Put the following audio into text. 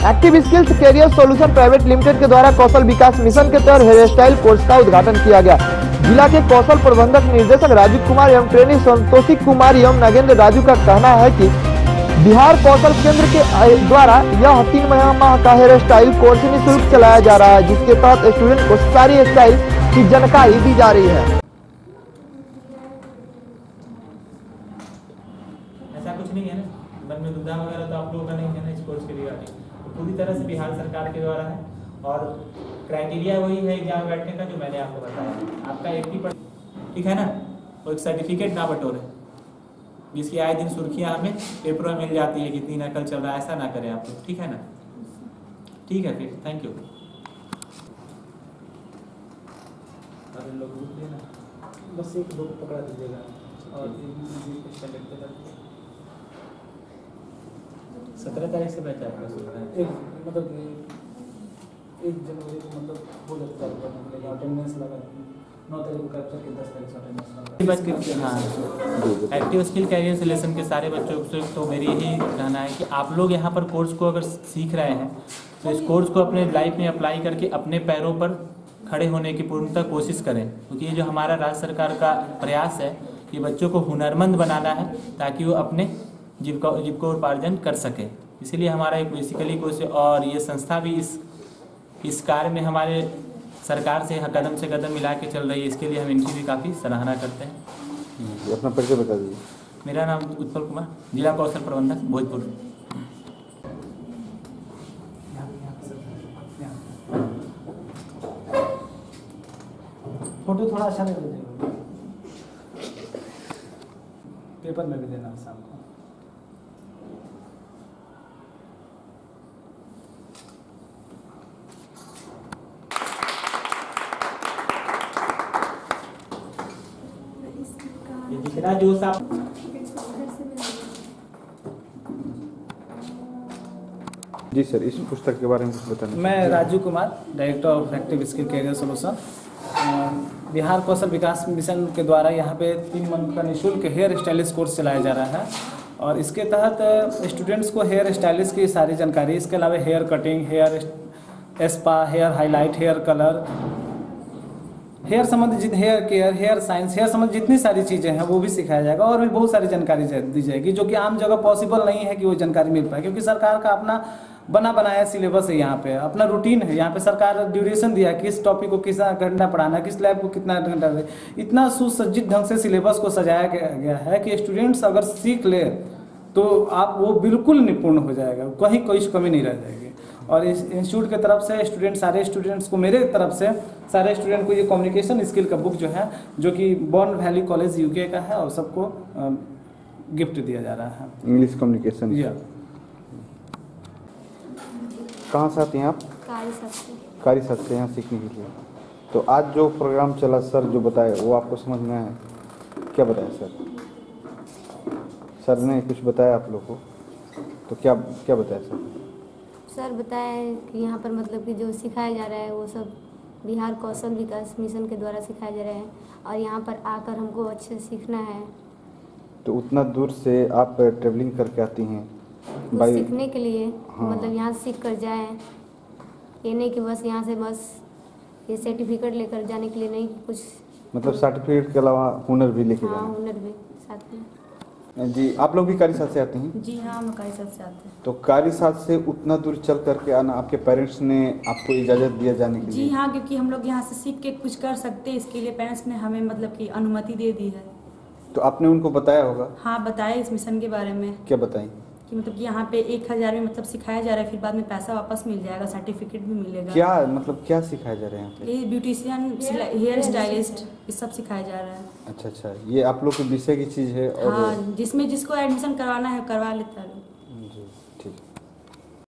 Active skills career solution private limited के द्वारा कौशल विकास मिशन के तहत हेयर स्टाइल कोर्स का उद्घाटन किया गया। जिला के कौशल प्रबंधक निर्देशक राजीव कुमार एवं ट्रेनी संतोषी कुमार एवं नागेंद्र राजू का कहना है कि बिहार कौशल केंद्र के द्वारा यह 3 माह का हेयर स्टाइल कोर्स निःशुल्क चलाया जा रहा है, जिसके तहत स्टूडेंट को सारी स्टाइल की जानकारी दी जा रही है। ऐसा कुछ नहीं है ना, मन में दुविधा वगैरह तो आप लोगों का नहीं है ना इस कोर्स के रिगार्डिंग, पूरी तरह से बिहार सरकार के द्वारा है और क्राइटेरिया वही है एग्जाम बैठने का जो मैंने आपको बताया। आपका 80% ठीक है ना, वो एक सर्टिफिकेट ना बटोरे, जिसकी आए दिन सुर्खियाँ हमें पेपरों में मिल जाती है कितनी नकल चल रहा है, ऐसा ना करें आप लोग, ठीक है ना। ठीक है फिर, थैंक यू। लोग बस एक दो पकड़ा दीजिएगा और 17 तारीख से बैच आपका मतलब 1 जनवरी को मतलब हो जाता है, अटेंडेंस लगा 9 तारीख को कैप्चर के 10 तारीख से अटेंडेंस। हाँ, एक्टिव स्किल कैरियर सिलेक्शन के सारे बच्चों से तो मेरी यही कहना है कि आप लोग यहाँ पर कोर्स को अगर सीख रहे हैं तो इस कोर्स को अपने लाइफ में अप्लाई करके अपने पैरों पर खड़े होने की पूर्णतः कोशिश करें, क्योंकि ये जो हमारा राज्य सरकार का प्रयास है कि बच्चों को हुनरमंद बनाना है ताकि वो अपने जीविकोपार्जन कर सके। इसीलिए हमारा एक बेसिकली कोर्स और ये संस्था भी इस कार्य में हमारे सरकार से कदम से कदम मिला के चल रही है, इसके लिए हम इनकी भी काफ़ी सराहना करते हैं। अपना परिचय बता दीजिए। मेरा नाम उत्पल कुमार, जिला कौशल प्रबंधक भोजपुर। फोटो थोड़ा अच्छा नहीं दीजिएगा, पेपर में भी देना शाम को। जितना जोश आप जी सर, इस पुस्तक के बारे में कुछ बताना। मैं Raju Kumar, director of active skill career solution, Bihar कौशल विकास मिशन के द्वारा यहाँ पे 3 मंथ का निःशुल्क हेयर स्टाइलिस्ट कोर्स चलाया जा रहा है और इसके तहत स्टूडेंट्स को हेयर स्टाइलिस्ट की सारी जानकारी, इसके अलावा hair cutting, hair spa, hair highlight, hair colour, hair संबंधित hair care, hair science, hair संबंधित जितनी सारी चीज़ें हैं वो भी सिखाया जाएगा और भी बहुत सारी जानकारी दी जाएगी, जो कि आम जगह पॉसिबल नहीं है कि वो जानकारी मिल पाए, क्योंकि सरकार का अपना बनाया सिलेबस है, यहाँ पे अपना रूटीन है, यहाँ पे सरकार ड्यूरेशन दिया है किस टॉपिक को कितना घंटा पढ़ाना है, किस लैब को कितना घंटा, इतना सुसज्जित ढंग से सिलेबस को सजाया गया है कि स्टूडेंट्स अगर सीख ले तो आप वो बिल्कुल निपुण हो जाएगा, कहीं कोई कमी नहीं रह जाएगी। और इस इंस्टीट्यूट के तरफ से सारे स्टूडेंट्स को, मेरे तरफ से सारे स्टूडेंट को ये कम्युनिकेशन स्किल का बुक जो है, जो कि बॉर्न वैली कॉलेज यूके का है, और सबको गिफ्ट दिया जा रहा है। English communication. जी। कहाँ से आते हैं आप? कारीसाथ से यहाँ सीखने के लिए। तो आज जो प्रोग्राम चला सर जो बताया वो आपको समझ में आया? क्या बताया सर? सर ने कुछ बताया आप लोग को, तो क्या बताया सर? सर बताया कि यहाँ पर मतलब कि जो सिखाया जा रहा है वो सब बिहार कौशल विकास मिशन के द्वारा सिखाया जा रहा है और यहाँ पर आकर हमको अच्छे से सीखना है। तो उतना दूर से आप ट्रेवलिंग करके आती हैं सीखने के लिए? हाँ। मतलब यहाँ सीख कर जाए, ये नहीं कि बस यहाँ से बस ये सर्टिफिकेट लेकर जाने के लिए नहीं, कुछ मतलब सर्टिफिकेट के अलावा हुनर भी लेके जाना। हाँ, हुनर भी साथ में। जी, आप लोग भी कारीसाथ से आते हैं? जी हाँ, हम कारीसाथ से आते हैं। तो कारीसाथ से उतना दूर चल करके आना, आपके पेरेंट्स ने आपको इजाज़त दिया जाने के लिए? जी हाँ, क्योंकि हम लोग यहाँ से सीख के कुछ कर सकते हैं, इसके लिए पेरेंट्स ने हमें मतलब कि अनुमति दे दी है। तो आपने उनको बताया होगा? हाँ, बताया इस मिशन के बारे में। क्या बताएं? कि मतलब कि यहाँ पे 1000 में मतलब सिखाया जा रहा है, फिर बाद में पैसा वापस मिल जाएगा, सर्टिफिकेट भी मिलेगा। क्या मतलब क्या सिखाया जा रहा है यहाँ पे? ये ब्यूटिशियन, हेयर स्टाइलिस्ट, ये सब सिखाया जा रहा है। अच्छा, ये आप लोग के विषय की चीज़ है? और हाँ, जिसमें जिसको एडमिशन करवाना है करवा लेता है।